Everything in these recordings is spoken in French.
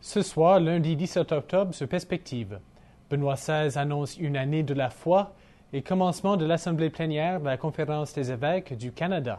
Ce soir, lundi 17 octobre, sur Perspective, Benoît XVI annonce une année de la foi et commencement de l'Assemblée plénière de la Conférence des évêques du Canada.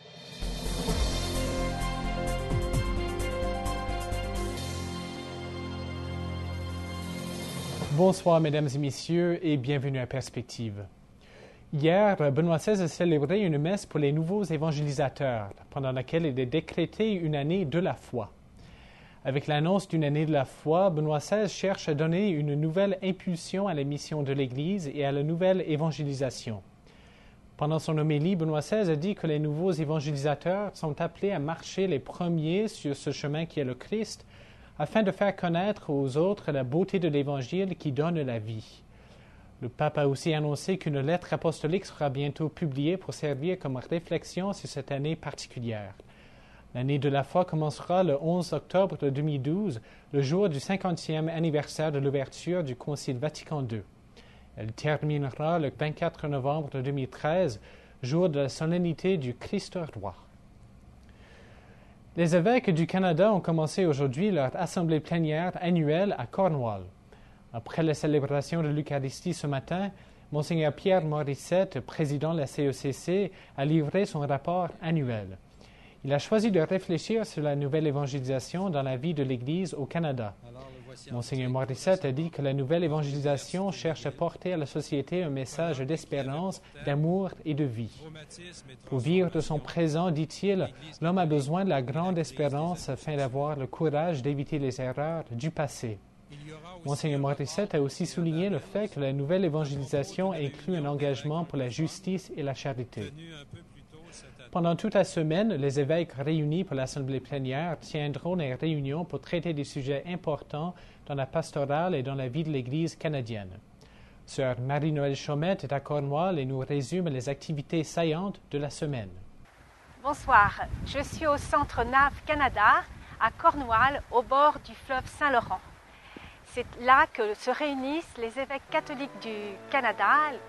Bonsoir, mesdames et messieurs, et bienvenue à Perspective. Hier, Benoît XVI a célébré une messe pour les nouveaux évangélisateurs, pendant laquelle il a décrété une année de la foi. Avec l'annonce d'une année de la foi, Benoît XVI cherche à donner une nouvelle impulsion à la mission de l'Église et à la nouvelle évangélisation. Pendant son homélie, Benoît XVI a dit que les nouveaux évangélisateurs sont appelés à marcher les premiers sur ce chemin qui est le Christ, afin de faire connaître aux autres la beauté de l'Évangile qui donne la vie. Le pape a aussi annoncé qu'une lettre apostolique sera bientôt publiée pour servir comme réflexion sur cette année particulière. L'année de la foi commencera le 11 octobre de 2012, le jour du 50e anniversaire de l'ouverture du Concile Vatican II. Elle terminera le 24 novembre de 2013, jour de la solennité du Christ roi. Les évêques du Canada ont commencé aujourd'hui leur assemblée plénière annuelle à Cornwall. Après la célébration de l'Eucharistie ce matin, Monseigneur Pierre Morissette, président de la CECC, a livré son rapport annuel. Il a choisi de réfléchir sur la nouvelle évangélisation dans la vie de l'Église au Canada. Monseigneur Morissette a dit que la nouvelle évangélisation cherche à porter à la société un message d'espérance, d'amour et de vie. Pour vivre de son présent, dit-il, l'homme a besoin de la grande espérance afin d'avoir le courage d'éviter les erreurs du passé. Monseigneur Morissette a aussi souligné le fait que la nouvelle évangélisation inclut un engagement pour la justice et la charité. Pendant toute la semaine, les évêques réunis pour l'Assemblée plénière tiendront des réunions pour traiter des sujets importants dans la pastorale et dans la vie de l'Église canadienne. Sœur Marie-Noëlle Chaumette est à Cornwall et nous résume les activités saillantes de la semaine. Bonsoir, je suis au Centre NAV Canada à Cornwall, au bord du fleuve Saint-Laurent. C'est là que se réunissent les évêques catholiques du Canada.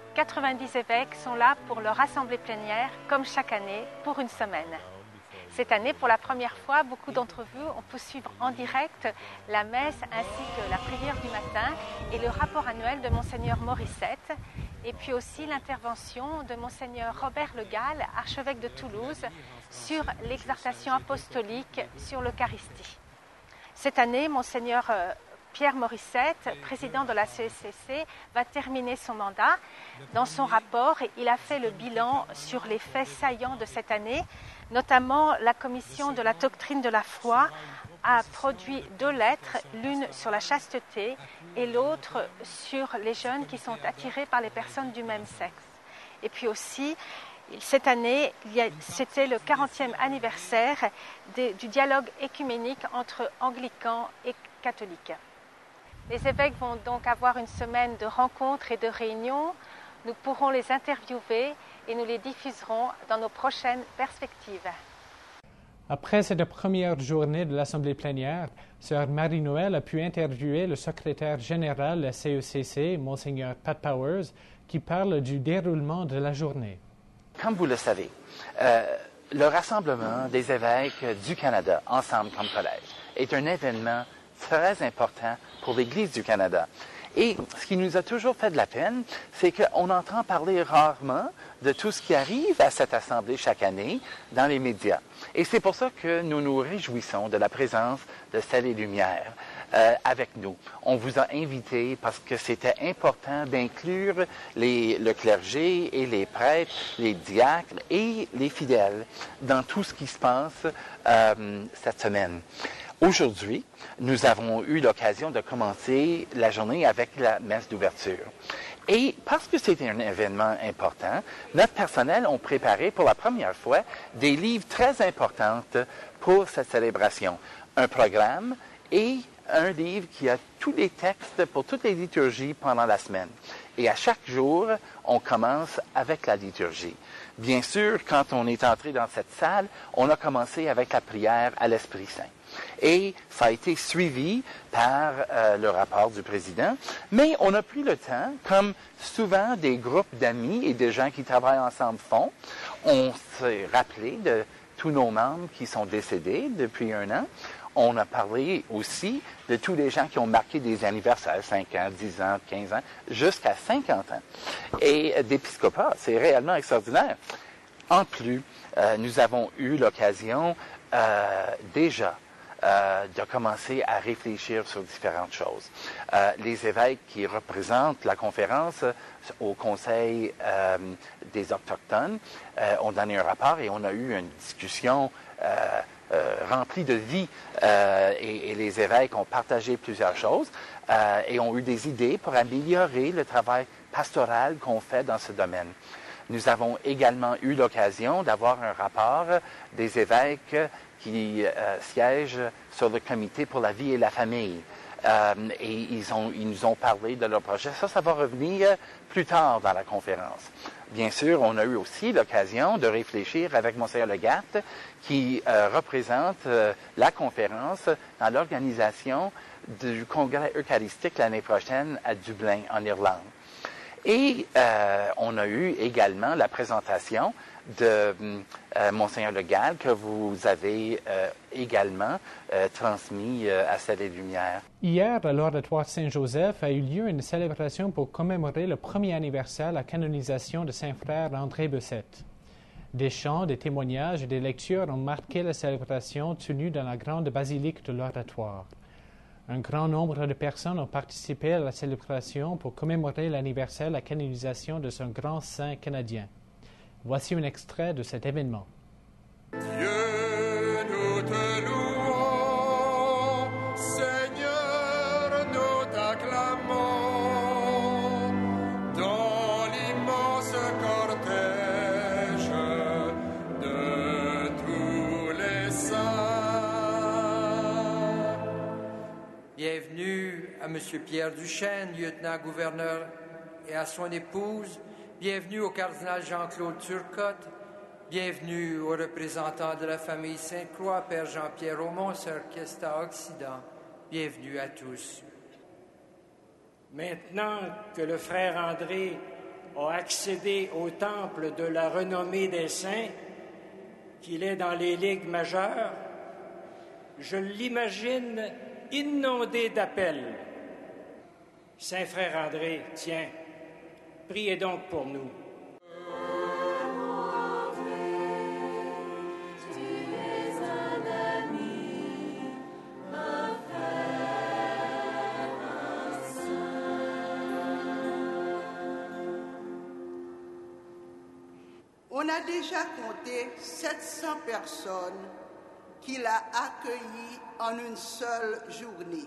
90 évêques sont là pour leur assemblée plénière, comme chaque année, pour une semaine. Cette année, pour la première fois, beaucoup d'entre vous ont pu suivre en direct la messe ainsi que la prière du matin et le rapport annuel de Monseigneur Morissette, et puis aussi l'intervention de Monseigneur Robert Le Gall, archevêque de Toulouse, sur l'exhortation apostolique sur l'Eucharistie. Cette année, Monseigneur Pierre Morissette, président de la CECC, va terminer son mandat. Dans son rapport, il a fait le bilan sur les faits saillants de cette année, notamment la commission de la doctrine de la foi a produit 2 lettres, l'une sur la chasteté et l'autre sur les jeunes qui sont attirés par les personnes du même sexe. Et puis aussi, cette année, c'était le 40e anniversaire du dialogue écuménique entre anglicans et catholiques. Les évêques vont donc avoir une semaine de rencontres et de réunions. Nous pourrons les interviewer et nous les diffuserons dans nos prochaines perspectives. Après cette première journée de l'Assemblée plénière, Sœur Marie-Noëlle a pu interviewer le secrétaire général de la CECC, Monseigneur Pat Powers, qui parle du déroulement de la journée. Comme vous le savez, le rassemblement des évêques du Canada, ensemble comme collège, est un événement très important pour l'Église du Canada. Et ce qui nous a toujours fait de la peine, c'est qu'on entend parler rarement de tout ce qui arrive à cette assemblée chaque année dans les médias. Et c'est pour ça que nous nous réjouissons de la présence de Sel et Lumière avec nous. On vous a invités parce que c'était important d'inclure le clergé et les prêtres, les diacres et les fidèles dans tout ce qui se passe cette semaine. Aujourd'hui, nous avons eu l'occasion de commencer la journée avec la messe d'ouverture. Et parce que c'était un événement important, notre personnel a préparé pour la première fois des livres très importants pour cette célébration. Un programme et un livre qui a tous les textes pour toutes les liturgies pendant la semaine. Et à chaque jour, on commence avec la liturgie. Bien sûr, quand on est entré dans cette salle, on a commencé avec la prière à l'Esprit Saint. Et ça a été suivi par le rapport du président, mais on a pris le temps, comme souvent des groupes d'amis et de gens qui travaillent ensemble font, on s'est rappelé de tous nos membres qui sont décédés depuis 1 an. On a parlé aussi de tous les gens qui ont marqué des anniversaires, 5 ans, 10 ans, 15 ans, jusqu'à 50 ans. Et d'épiscopat, c'est réellement extraordinaire. En plus, nous avons eu l'occasion déjà de commencer à réfléchir sur différentes choses. Les évêques qui représentent la conférence au Conseil des Autochtones ont donné un rapport et on a eu une discussion remplie de vie et les évêques ont partagé plusieurs choses et ont eu des idées pour améliorer le travail pastoral qu'on fait dans ce domaine. Nous avons également eu l'occasion d'avoir un rapport des évêques qui siègent sur le comité pour la vie et la famille. Et ils nous ont parlé de leur projet. Ça va revenir plus tard dans la conférence. Bien sûr, on a eu aussi l'occasion de réfléchir avec Monseigneur Legatte, qui représente la conférence dans l'organisation du congrès eucharistique l'année prochaine à Dublin, en Irlande. Et on a eu également la présentation de Monseigneur Le Gall que vous avez également transmis à Ciel et Lumière. Hier, à l'Oratoire Saint-Joseph, a eu lieu une célébration pour commémorer le premier anniversaire de la canonisation de Saint-Frère André Bessette. Des chants, des témoignages et des lectures ont marqué la célébration tenue dans la grande basilique de l'Oratoire. Un grand nombre de personnes ont participé à la célébration pour commémorer l'anniversaire de la canonisation de ce grand saint canadien. Voici un extrait de cet événement. Dieu, nous te louons, Seigneur, nous t'acclamons, dans l'immense cortège de tous les saints. Bienvenue à M. Pierre Duchesne, lieutenant-gouverneur, et à son épouse. Bienvenue au cardinal Jean-Claude Turcotte. Bienvenue aux représentants de la famille Sainte-Croix, Père Jean-Pierre Aumont, Sœur Kesta Occident. Bienvenue à tous. Maintenant que le frère André a accédé au temple de la renommée des saints, qu'il est dans les ligues majeures, je l'imagine inondé d'appels. Saint frère André, tiens, priez donc pour nous. On a déjà compté 700 personnes qu'il a accueillies en une seule journée,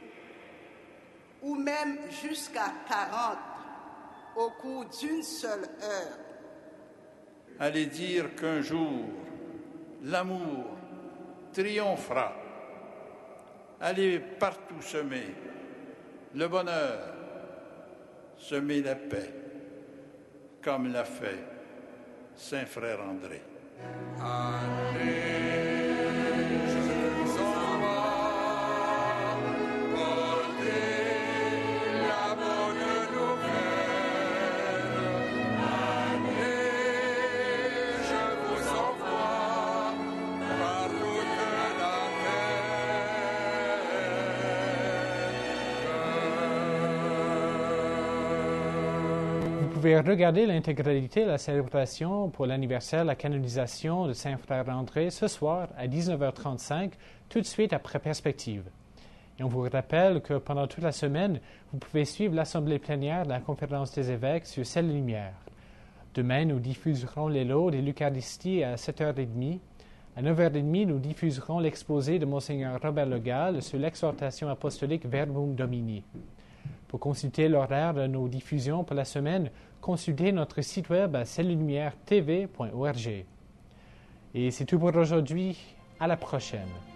ou même jusqu'à 40 au cours d'une seule heure. Allez dire qu'un jour, l'amour triomphera. Allez partout semer le bonheur, semer la paix, comme l'a fait Saint Frère André. Allez, je vous envoie porter la bonne nouvelle. Allez, je vous envoie par toute la terre. Vous pouvez regarder l'intégralité de la célébration pour l'anniversaire de la canonisation de Saint-Frère André ce soir à 19h35, tout de suite après Perspective. Et on vous rappelle que pendant toute la semaine, vous pouvez suivre l'assemblée plénière de la Conférence des évêques sur Ciel et Lumière. Demain, nous diffuserons les lots de l'Eucharistie à 7h30. À 9h30, nous diffuserons l'exposé de Monseigneur Robert Le Gall sur l'exhortation apostolique Verbum Domini. Pour consulter l'horaire de nos diffusions pour la semaine, consultez notre site web à ciellumière.tv.org. Et c'est tout pour aujourd'hui. À la prochaine.